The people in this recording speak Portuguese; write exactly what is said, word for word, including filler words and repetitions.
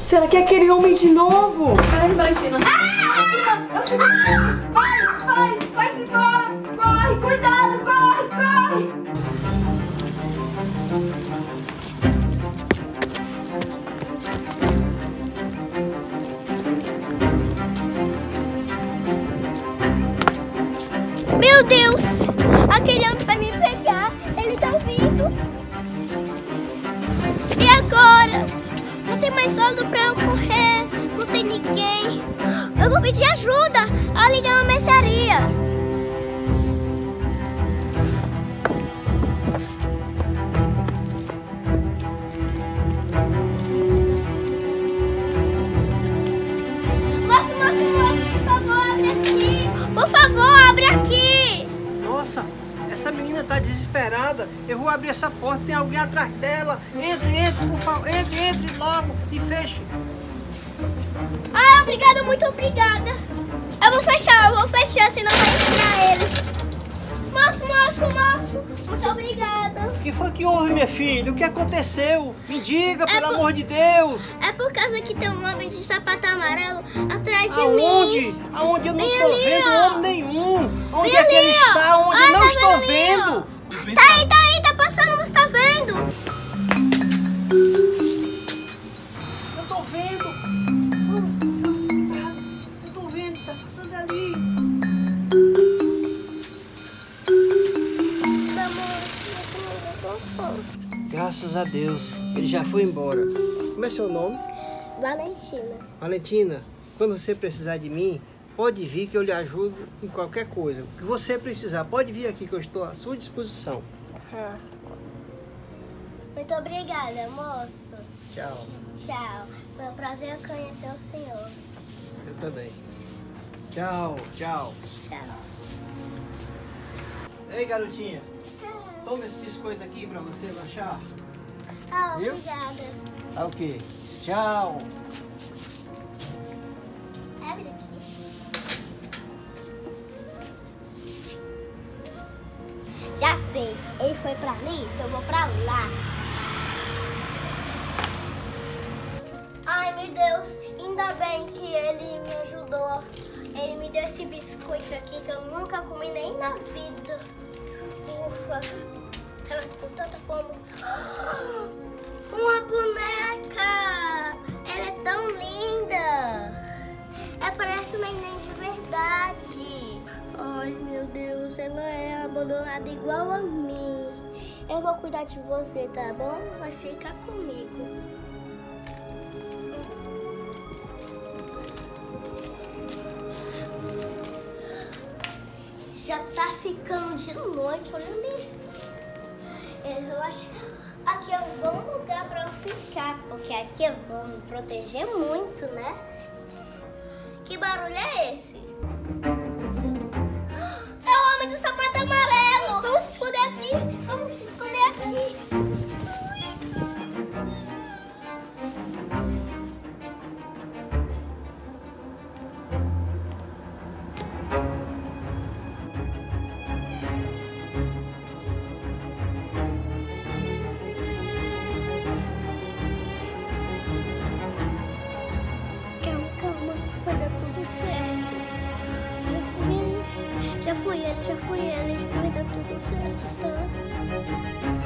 Será que é aquele homem de novo? Ai, Valentina. Ah! Eu sei. Vai, vai, vai-se embora. Corre, cuidado, corre, corre. Meu Deus! Aquele homem vai me pegar! Ele tá vindo! E agora? Não tem mais lado pra eu correr! Não tem ninguém! Eu vou pedir ajuda! Ali tem uma mercearia! Moço, moço, moço! Por favor, abre aqui! Por favor, abre aqui! Nossa, essa menina tá desesperada. Eu vou abrir essa porta, tem alguém atrás dela. Entre, entre, por favor. Entre, entre logo e feche. Ah, obrigada, muito obrigada. Eu vou fechar, eu vou fechar, senão vai entrar ele. Moço, moço, moço, muito obrigada. O que foi que houve, minha filha? O que aconteceu? Me diga, É pelo por- amor de Deus. É por causa que tem um homem de sapato amarelo atrás de Aonde? mim. Aonde eu não Vem tô ali, vendo ó. homem nenhum. Onde Vem é que ali, ele ó. está? Onde Ah, eu não tá estou vendo ali, vendo? Tá aí, tá aí, tá passando, você tá vendo? Eu tô vendo. Eu tô vendo, tá passando ali. Graças a Deus, ele já foi embora. Como é seu nome? Valentina. Valentina, quando você precisar de mim, pode vir que eu lhe ajudo em qualquer coisa. O que você precisar, pode vir aqui que eu estou à sua disposição. Ah. Muito obrigada, moço. Tchau. Tchau. Foi um prazer conhecer o senhor. Eu também. Tchau, tchau. Tchau. Ei, garotinha, toma esse biscoito aqui pra você lanchar. Ah, Viu? obrigada. Ah, ok. Tchau. Abre aqui. Já sei, ele foi pra ali, então eu vou pra lá. Ai, meu Deus, ainda bem que ele me ajudou. Ele me deu esse biscoito aqui que eu nunca comi nem na vida. Ufa, tava com tanta fome. Uma boneca! Ela é tão linda! Ela parece uma neném de verdade. Ai, meu Deus, ela é abandonada igual a mim. Eu vou cuidar de você, tá bom? Vai ficar comigo. Já tá ficando de noite, olha ali. Eu acho aqui é um bom lugar pra eu ficar, porque aqui eu vou me proteger muito, né? Que barulho é esse? É o homem do sapato amarelo! Vamos se esconder aqui! Vamos se esconder aqui! Calma, calma, vai dar tudo certo. Já fui ele, já fui ele, já fui ele. Vai dar tudo certo, tá?